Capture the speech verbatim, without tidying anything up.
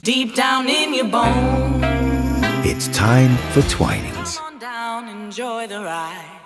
deep down in your bones. It's time for Twinings. Come on down, enjoy the ride.